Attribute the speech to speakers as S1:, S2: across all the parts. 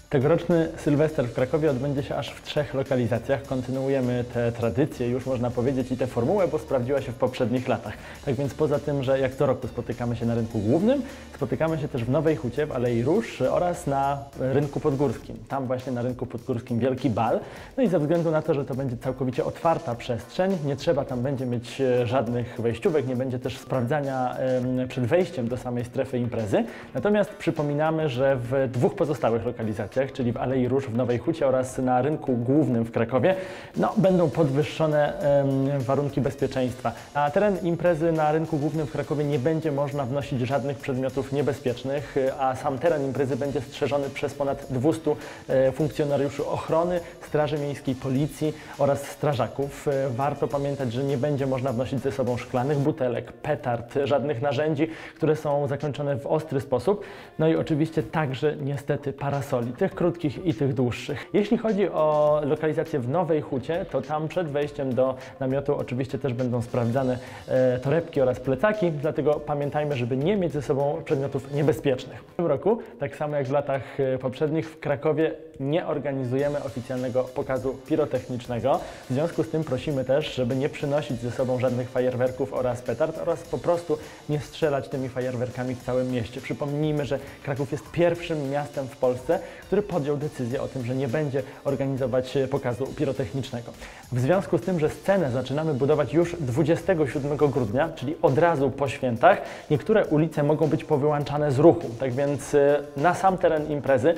S1: Tegoroczny Sylwester w Krakowie odbędzie się aż w 3 lokalizacjach. Kontynuujemy te tradycje, już można powiedzieć, i tę formułę, bo sprawdziła się w poprzednich latach. Tak więc poza tym, że jak co roku spotykamy się na rynku głównym, spotykamy się też w Nowej Hucie, w Alei Róż oraz na rynku podgórskim. Tam właśnie na rynku podgórskim wielki bal. No i ze względu na to, że to będzie całkowicie otwarta przestrzeń, nie trzeba tam będzie mieć żadnych wejściówek, nie będzie też sprawdzania przed wejściem do samej strefy imprezy. Natomiast przypominamy, że w 2 pozostałych lokalizacjach, czyli w Alei Róż w Nowej Hucie oraz na rynku głównym w Krakowie, będą podwyższone warunki bezpieczeństwa. Na teren imprezy na rynku głównym w Krakowie nie będzie można wnosić żadnych przedmiotów niebezpiecznych, a sam teren imprezy będzie strzeżony przez ponad 200 funkcjonariuszy ochrony, Straży Miejskiej, Policji oraz strażaków. Warto pamiętać, że nie będzie można wnosić ze sobą szklanych butelek, petard, żadnych narzędzi, które są zakończone w ostry sposób. No i oczywiście także niestety parasoli, tych krótkich i tych dłuższych. Jeśli chodzi o lokalizację w Nowej Hucie, to tam przed wejściem do namiotu oczywiście też będą sprawdzane torebki oraz plecaki, dlatego pamiętajmy, żeby nie mieć ze sobą przedmiotów niebezpiecznych. W tym roku, tak samo jak w latach poprzednich, w Krakowie nie organizujemy oficjalnego pokazu pirotechnicznego. W związku z tym prosimy też, żeby nie przynosić ze sobą żadnych fajerwerków oraz petard oraz po prostu nie strzelać tymi fajerwerkami w całym mieście. Przypomnijmy, że Kraków jest pierwszym miastem w Polsce, który podjął decyzję o tym, że nie będzie organizować pokazu pirotechnicznego. W związku z tym, że scenę zaczynamy budować już 27 grudnia, czyli od razu po świętach, niektóre ulice mogą być powyłączane z ruchu. Tak więc na sam teren imprezy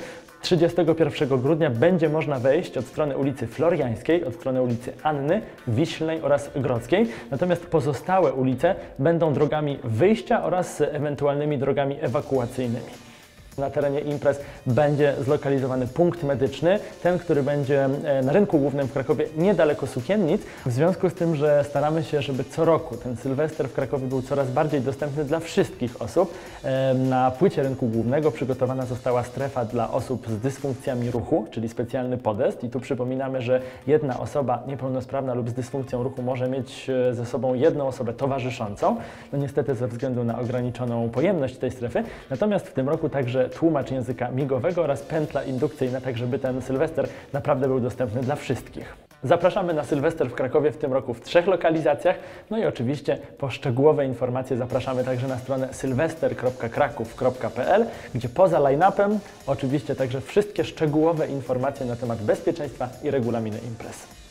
S1: 31 grudnia będzie można wejść od strony ulicy Floriańskiej, od strony ulicy Anny, Wiślnej oraz Grodzkiej. Natomiast pozostałe ulice będą drogami wyjścia oraz ewentualnymi drogami ewakuacyjnymi. Na terenie imprez będzie zlokalizowany punkt medyczny, ten, który będzie na rynku głównym w Krakowie niedaleko Sukiennic. W związku z tym, że staramy się, żeby co roku ten Sylwester w Krakowie był coraz bardziej dostępny dla wszystkich osób, na płycie rynku głównego przygotowana została strefa dla osób z dysfunkcjami ruchu, czyli specjalny podest. I tu przypominamy, że jedna osoba niepełnosprawna lub z dysfunkcją ruchu może mieć ze sobą jedną osobę towarzyszącą. No niestety ze względu na ograniczoną pojemność tej strefy. Natomiast w tym roku także tłumacz języka migowego oraz pętla indukcyjna, tak żeby ten Sylwester naprawdę był dostępny dla wszystkich. Zapraszamy na Sylwester w Krakowie w tym roku w 3 lokalizacjach. No i oczywiście po szczegółowe informacje zapraszamy także na stronę sylwester.kraków.pl, gdzie poza line-upem oczywiście także wszystkie szczegółowe informacje na temat bezpieczeństwa i regulaminy imprez.